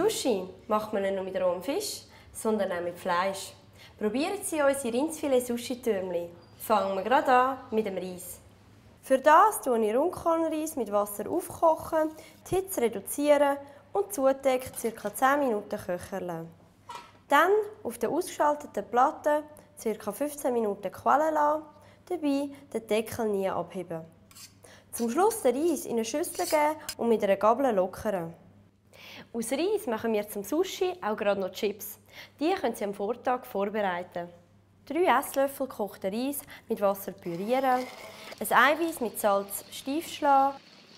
Sushi macht man nicht nur mit rohem Fisch, sondern auch mit Fleisch. Probieren Sie unsere Rindsfilet-Sushi-Türmchen. Fangen wir gerade an mit dem Reis. Für das koche ich Rundkornreis mit Wasser aufkochen, die Hitze reduzieren und zudeckt ca. 10 Minuten köcheln. Dann auf der ausgeschalteten Platte ca. 15 Minuten quellen lassen, dabei den Deckel nie abheben. Zum Schluss den Reis in eine Schüssel geben und mit einer Gabel lockern. Aus Reis machen wir zum Sushi auch gerade noch Chips. Die können Sie am Vortag vorbereiten. 3 Esslöffel gekochten Reis mit Wasser pürieren, ein Eiweiß mit Salz steif schlagen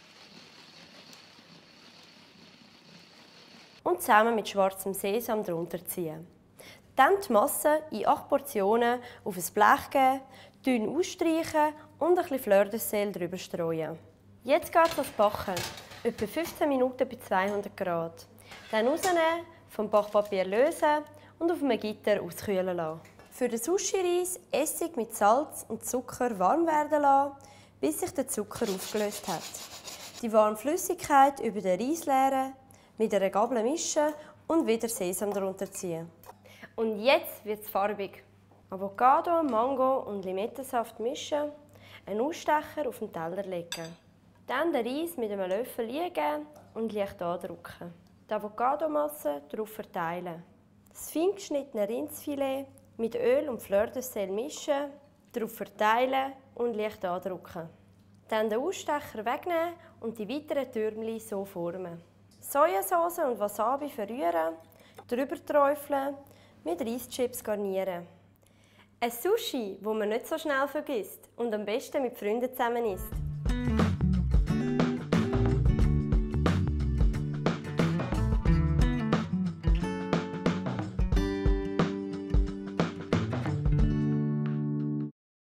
und zusammen mit schwarzem Sesam drunter ziehen. Dann die Masse in 8 Portionen auf ein Blech geben, dünn ausstreichen und ein bisschen Fleur de Sel drüber streuen. Jetzt geht es ans Backen. Etwa 15 Minuten bei 200 Grad. Dann rausnehmen, vom Backpapier lösen und auf einem Gitter auskühlen lassen. Für den Sushi-Reis Essig mit Salz und Zucker warm werden lassen, bis sich der Zucker aufgelöst hat. Die warme Flüssigkeit über den Reis leeren, mit einer Gabel mischen und wieder Sesam drunter ziehen. Und jetzt wird es farbig. Avocado, Mango und Limettensaft mischen, einen Ausstecher auf den Teller legen. Dann den Reis mit einem Löffel liegen und leicht andrücken. Die Avocadomasse darauf verteilen. Das fein geschnittene Rindsfilet mit Öl und Fleur de Sel mischen, darauf verteilen und leicht andrücken. Dann den Ausstecher wegnehmen und die weiteren Türmchen so formen. Sojasauce und Wasabi verrühren, drüber träufeln, mit Reischips garnieren. Ein Sushi, das man nicht so schnell vergisst und am besten mit Freunden zusammen isst.